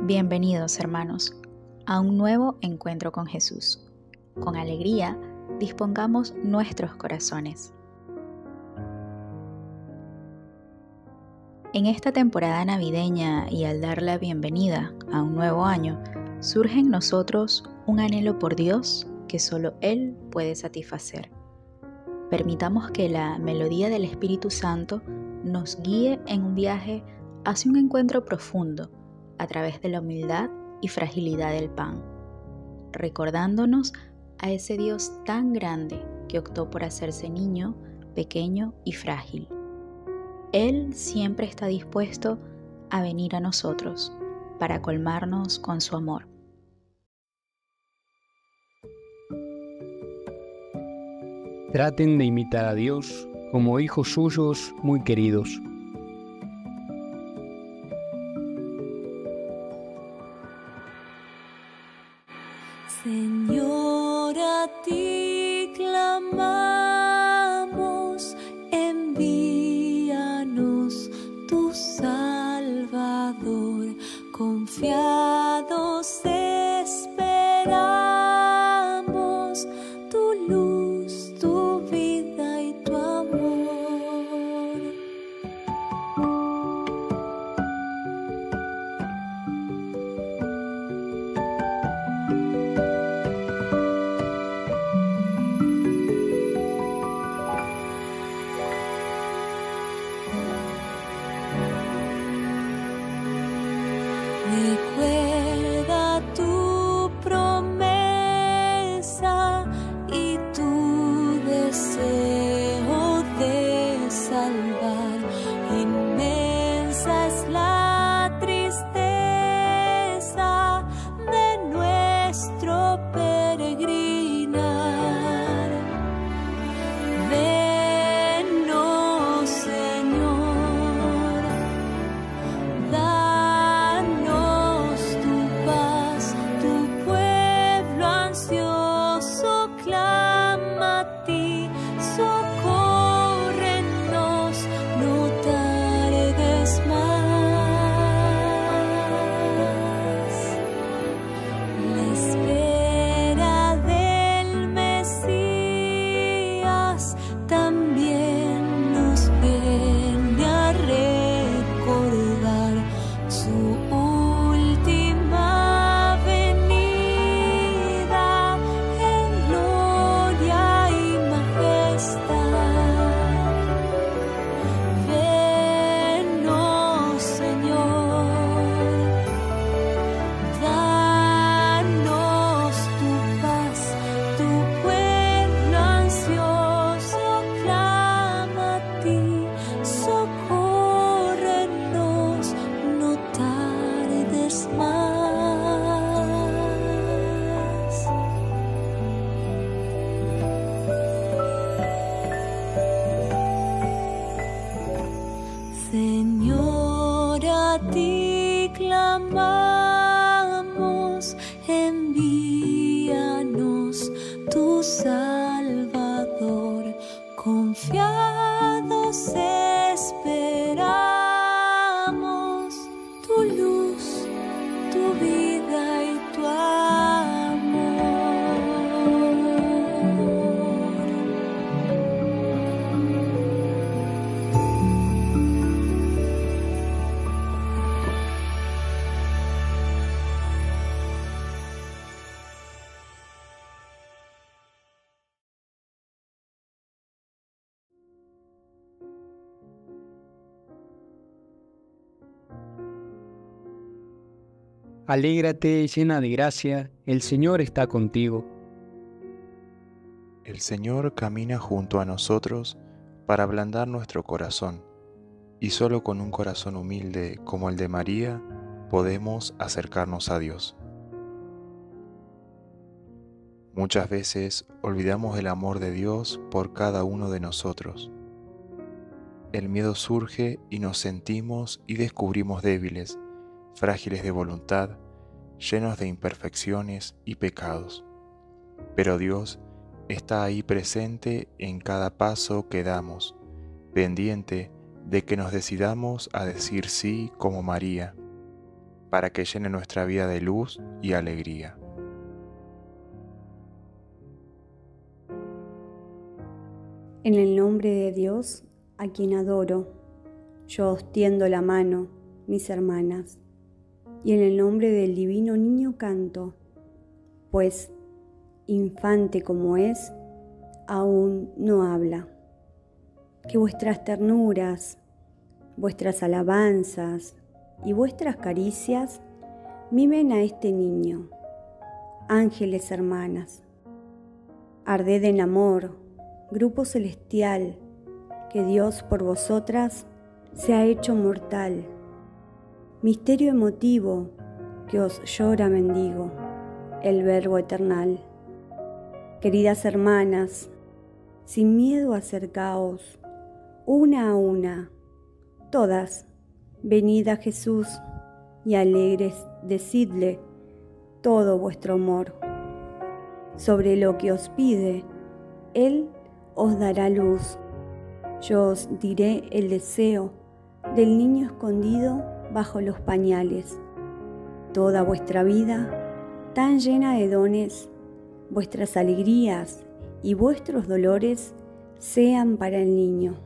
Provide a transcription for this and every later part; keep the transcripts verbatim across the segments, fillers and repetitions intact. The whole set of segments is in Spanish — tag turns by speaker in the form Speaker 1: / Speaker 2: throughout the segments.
Speaker 1: Bienvenidos, hermanos, a un nuevo encuentro con Jesús. Con alegría, dispongamos nuestros corazones. En esta temporada navideña y al dar la bienvenida a un nuevo año, surge en nosotros un anhelo por Dios que solo Él puede satisfacer. Permitamos que la melodía del Espíritu Santo nos guíe en un viaje hacia un encuentro profundo a través de la humildad y fragilidad del pan, recordándonos a ese Dios tan grande que optó por hacerse niño, pequeño y frágil. Él siempre está dispuesto a venir a nosotros para colmarnos con su amor.
Speaker 2: Traten de imitar a Dios como hijos suyos muy queridos.
Speaker 3: Señor, a ti clamamos, envíanos tu Salvador, confiados esperamos tu luz, tu vida y tu amor. Recuerda tu promesa y tu deseo de salvar. Inmensa es la tristeza de nuestro peregrinar. Venos, Señor, da clama a ti, socórrenos, no tardes más. La espera del Mesías también nos viene a recordar su última venida en gloria y majestad. Venos, Señor, danos tu paz, tu pueblo ansioso clama a ti, socórrenos, no tardes más. Señor, a ti clamamos, envíanos tu Salvador, confiados esperamos tu luz, tu vida y tu amor.
Speaker 2: Alégrate, llena de gracia, el Señor está contigo.
Speaker 4: El Señor camina junto a nosotros para ablandar nuestro corazón, y solo con un corazón humilde como el de María podemos acercarnos a Dios. Muchas veces olvidamos el amor de Dios por cada uno de nosotros. El miedo surge y nos sentimos y descubrimos débiles, frágiles de voluntad, llenos de imperfecciones y pecados. Pero Dios está ahí presente en cada paso que damos, pendiente de que nos decidamos a decir sí como María, para que llene nuestra vida de luz y alegría.
Speaker 5: En el nombre de Dios, a quien adoro, yo os tiendo la mano, mis hermanas, y en el nombre del divino niño canto, pues, infante como es, aún no habla. Que vuestras ternuras, vuestras alabanzas y vuestras caricias mimen a este niño. Ángeles hermanas, arded en amor, grupo celestial, que Dios por vosotras se ha hecho mortal. Misterio emotivo que os llora mendigo, el Verbo eternal. Queridas hermanas, sin miedo acercaos, una a una, todas, venid a Jesús y alegres decidle todo vuestro amor. Sobre lo que os pide, Él os dará luz. Yo os diré el deseo del niño escondido bajo los pañales. Toda vuestra vida, tan llena de dones, vuestras alegrías y vuestros dolores sean para el niño.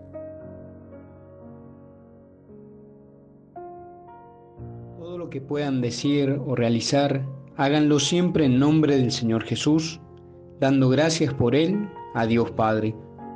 Speaker 2: Todo lo que puedan decir o realizar, háganlo siempre en nombre del Señor Jesús, dando gracias por Él a Dios Padre.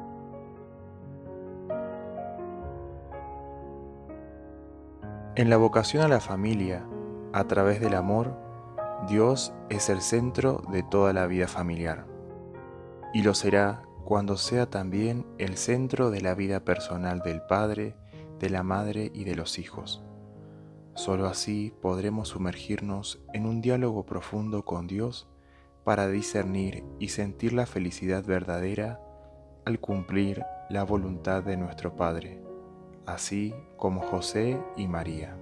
Speaker 4: En la vocación a la familia, a través del amor, Dios es el centro de toda la vida familiar, y lo será cuando sea también el centro de la vida personal del padre, de la madre y de los hijos. Solo así podremos sumergirnos en un diálogo profundo con Dios para discernir y sentir la felicidad verdadera al cumplir la voluntad de nuestro Padre, así como José y María.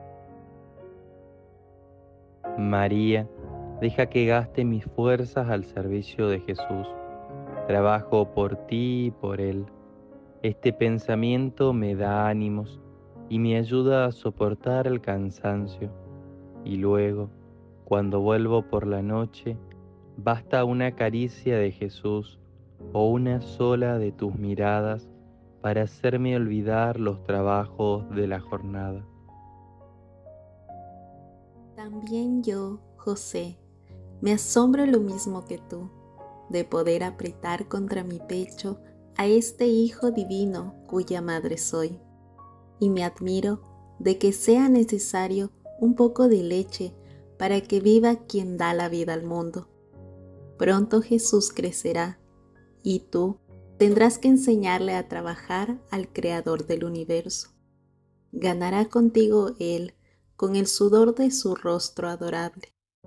Speaker 6: María, deja que gaste mis fuerzas al servicio de Jesús. Trabajo por ti y por Él. Este pensamiento me da ánimos y me ayuda a soportar el cansancio. Y luego, cuando vuelvo por la noche, basta una caricia de Jesús o una sola de tus miradas para hacerme olvidar los trabajos de la jornada.
Speaker 7: También yo, José, me asombro lo mismo que tú, de poder apretar contra mi pecho a este Hijo divino cuya madre soy, y me admiro de que sea necesario un poco de leche para que viva quien da la vida al mundo. Pronto Jesús crecerá, y tú tendrás que enseñarle a trabajar al Creador del universo. Ganará contigo Él con el sudor de su rostro adorable.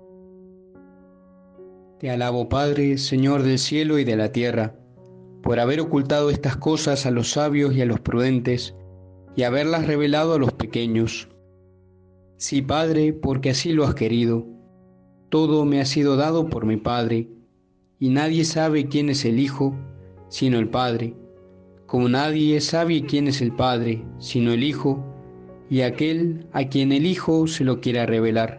Speaker 2: Te alabo, Padre, Señor del cielo y de la tierra, por haber ocultado estas cosas a los sabios y a los prudentes, y haberlas revelado a los pequeños. Sí, Padre, porque así lo has querido. Todo me ha sido dado por mi Padre, y nadie sabe quién es el Hijo, sino el Padre, como nadie sabe quién es el Padre, sino el Hijo, y aquel a quien el Hijo se lo quiera revelar.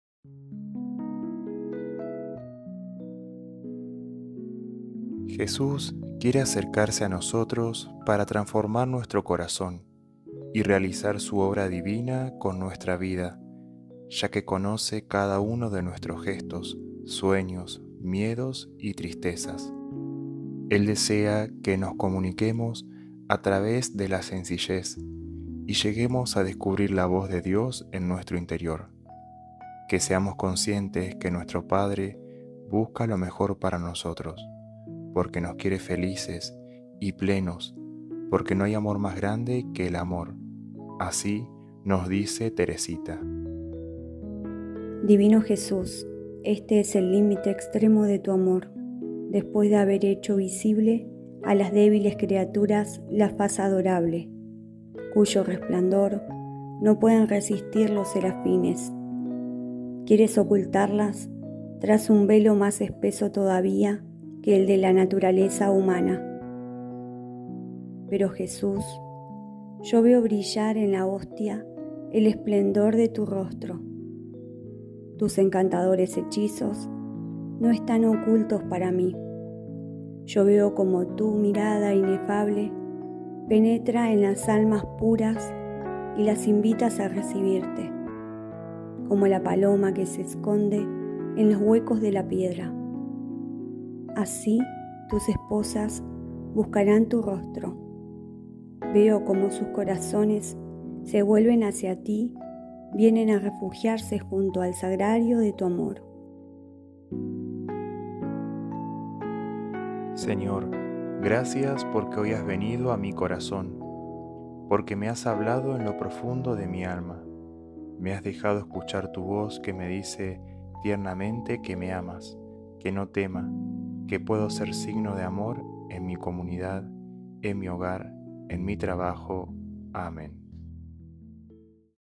Speaker 4: Jesús quiere acercarse a nosotros para transformar nuestro corazón y realizar su obra divina con nuestra vida, ya que conoce cada uno de nuestros gestos, sueños, miedos y tristezas. Él desea que nos comuniquemos a través de la sencillez y lleguemos a descubrir la voz de Dios en nuestro interior. Que seamos conscientes que nuestro Padre busca lo mejor para nosotros, porque nos quiere felices y plenos, porque no hay amor más grande que el amor. Así nos dice Teresita.
Speaker 5: Divino Jesús, este es el límite extremo de tu amor, después de haber hecho visible a las débiles criaturas la faz adorable, cuyo resplandor no pueden resistir los serafines. Quieres ocultarlas tras un velo más espeso todavía que el de la naturaleza humana. Pero Jesús, yo veo brillar en la hostia el esplendor de tu rostro, Tus encantadores hechizos no están ocultos para mí. Yo veo como tu mirada inefable penetra en las almas puras y las invitas a recibirte, como la paloma que se esconde en los huecos de la piedra. Así tus esposas buscarán tu rostro. Veo como sus corazones se vuelven hacia ti, vienen a refugiarse junto al sagrario de tu amor.
Speaker 4: Señor, gracias porque hoy has venido a mi corazón, porque me has hablado en lo profundo de mi alma. Me has dejado escuchar tu voz que me dice tiernamente que me amas, que no tema, que puedo ser signo de amor en mi comunidad, en mi hogar, en mi trabajo. Amén.